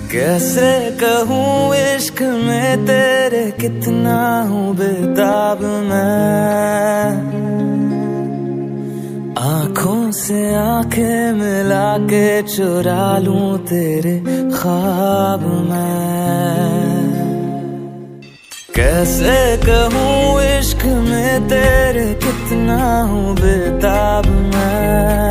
कैसे कहूँ इश्क में तेरे कितना हूँ बेताब मैं। आँखों से आंखें मिला के चुरा लूं तेरे ख्वाब मैं। कैसे कहूँ इश्क में तेरे कितना हूँ बेताब मैं।